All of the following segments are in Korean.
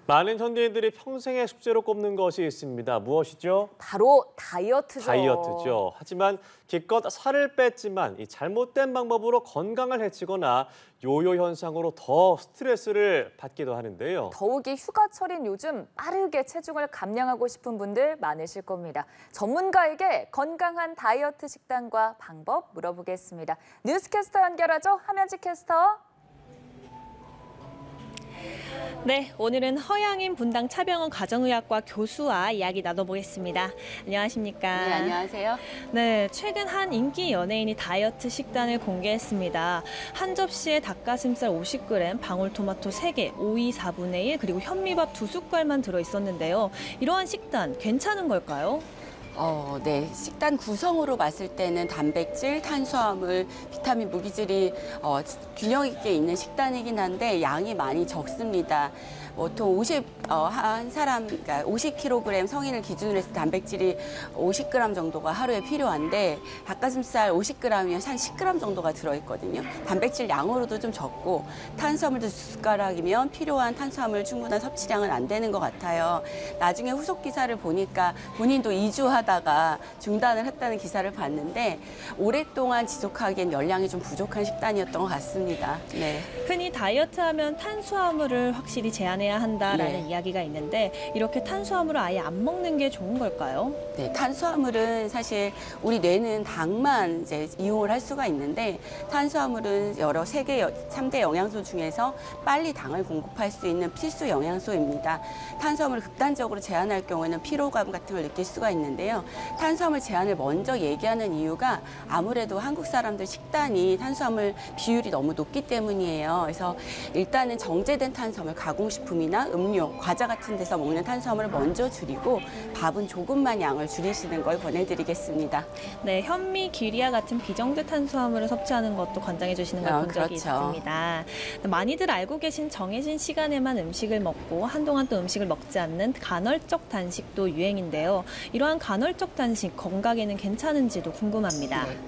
많은 현대인들이 평생의 숙제로 꼽는 것이 있습니다. 무엇이죠? 바로 다이어트죠. 다이어트죠. 하지만 기껏 살을 뺐지만 이 잘못된 방법으로 건강을 해치거나 요요 현상으로 더 스트레스를 받기도 하는데요. 더욱이 휴가철인 요즘 빠르게 체중을 감량하고 싶은 분들 많으실 겁니다. 전문가에게 건강한 다이어트 식단과 방법 물어보겠습니다. 뉴스캐스터 연결하죠. 함현지 캐스터. 네, 오늘은 허양인 분당 차병원 가정의학과 교수와 이야기 나눠보겠습니다. 안녕하십니까? 네, 안녕하세요. 네, 최근 한 인기 연예인이 다이어트 식단을 공개했습니다. 한 접시에 닭가슴살 50g, 방울토마토 3개, 오이 4분의 1, 그리고 현미밥 2숟갈만 들어있었는데요. 이러한 식단 괜찮은 걸까요? 네. 식단 구성으로 봤을 때는 단백질, 탄수화물, 비타민, 무기질이 균형 있게 있는 식단이긴 한데 양이 많이 적습니다. 보통 한 사람, 그러니까 50kg 성인을 기준으로 해서 단백질이 50g 정도가 하루에 필요한데 닭가슴살 50g이면 한 10g 정도가 들어있거든요. 단백질 양으로도 좀 적고 탄수화물도 2숟가락이면 필요한 탄수화물 충분한 섭취량은 안 되는 것 같아요. 나중에 후속 기사를 보니까 본인도 2주 하다가 중단을 했다는 기사를 봤는데 오랫동안 지속하기엔 열량이 좀 부족한 식단이었던 것 같습니다. 네. 흔히 다이어트하면 탄수화물을 확실히 제한해야 한다라는 이야기가 있는데 이렇게 탄수화물을 아예 안 먹는 게 좋은 걸까요? 네, 탄수화물은 사실 우리 뇌는 당만 이제 이용을 할 수가 있는데 탄수화물은 여러 3대 영양소 중에서 빨리 당을 공급할 수 있는 필수 영양소입니다. 탄수화물을 극단적으로 제한할 경우에는 피로감 같은 걸 느낄 수가 있는데요. 탄수화물 제한을 먼저 얘기하는 이유가 아무래도 한국 사람들 식단이 탄수화물 비율이 너무 높기 때문이에요. 그래서 일단은 정제된 탄수화물, 가공식품이나 음료, 과자 같은 데서 먹는 탄수화물을 먼저 줄이고 밥은 조금만 양을 줄이시는 걸 권해드리겠습니다. 네, 현미, 기리아 같은 비정제 탄수화물을 섭취하는 것도 권장해 주시는 걸 본 적이 있습니다. 많이들 알고 계신 정해진 시간에만 음식을 먹고 한동안 또 음식을 먹지 않는 간헐적 단식도 유행인데요. 이러한 간헐적 단식 건강에는 괜찮은지도 궁금합니다. 네.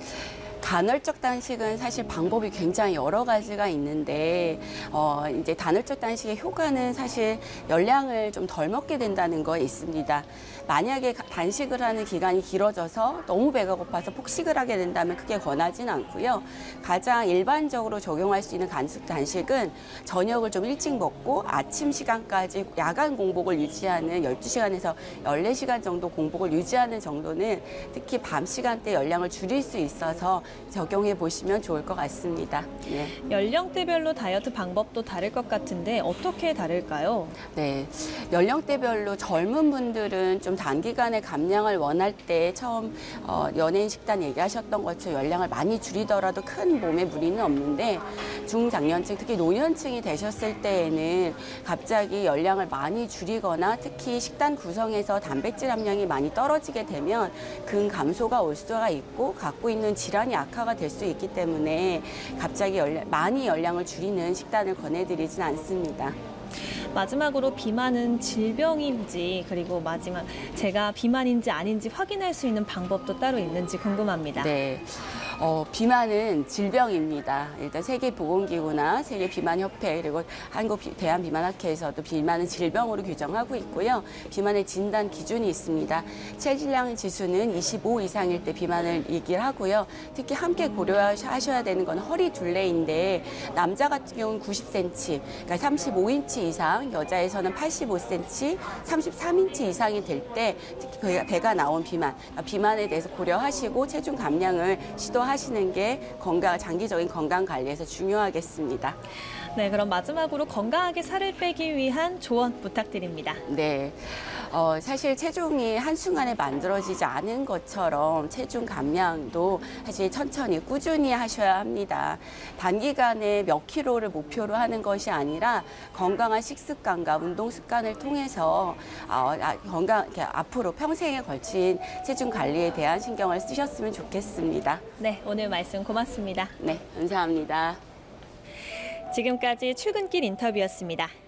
간헐적 단식은 사실 방법이 굉장히 여러 가지가 있는데 이제 간헐적 단식의 효과는 사실 열량을 좀 덜 먹게 된다는 거에 있습니다. 만약에 단식을 하는 기간이 길어져서 너무 배가 고파서 폭식을 하게 된다면 크게 권하지는 않고요. 가장 일반적으로 적용할 수 있는 단식은 저녁을 좀 일찍 먹고 아침 시간까지 야간 공복을 유지하는 12시간에서 14시간 정도 공복을 유지하는 정도는 특히 밤 시간대 열량을 줄일 수 있어서 적용해 보시면 좋을 것 같습니다. 네. 연령대별로 다이어트 방법도 다를 것 같은데 어떻게 다를까요? 네, 연령대별로 젊은 분들은 좀 단기간에 감량을 원할 때 처음 연예인 식단 얘기하셨던 것처럼 열량을 많이 줄이더라도 큰 몸에 무리는 없는데 중장년층, 특히 노년층이 되셨을 때에는 갑자기 열량을 많이 줄이거나 특히 식단 구성에서 단백질 함량이 많이 떨어지게 되면 근감소가 올 수가 있고 갖고 있는 질환이 악화가 될 수 있기 때문에 갑자기 많이 열량을 줄이는 식단을 권해드리진 않습니다. 마지막으로 비만은 질병인지 그리고 제가 비만인지 아닌지 확인할 수 있는 방법도 따로 있는지 궁금합니다. 네. 비만은 질병입니다. 일단 세계보건기구나 세계비만협회 그리고 한국 대한비만학회에서도 비만은 질병으로 규정하고 있고요. 비만의 진단 기준이 있습니다. 체질량 지수는 25 이상일 때 비만을 얘기를 하고요. 특히 함께 고려하셔야 되는 건 허리 둘레인데 남자 같은 경우는 90cm, 그러니까 35인치 이상, 여자에서는 85cm, 33인치 이상이 될 때 특히 배가 나온 비만에 대해서 고려하시고 체중 감량을 시도하시는 게 장기적인 건강 관리에서 중요하겠습니다. 네, 그럼 마지막으로 건강하게 살을 빼기 위한 조언 부탁드립니다. 네. 사실 체중이 한순간에 만들어지지 않은 것처럼 체중 감량도 사실 천천히 꾸준히 하셔야 합니다. 단기간에 몇 킬로를 목표로 하는 것이 아니라 건강한 식습관과 운동 습관을 통해서 앞으로 평생에 걸친 체중 관리에 대한 신경을 쓰셨으면 좋겠습니다. 네, 오늘 말씀 고맙습니다. 네, 감사합니다. 지금까지 출근길 인터뷰였습니다.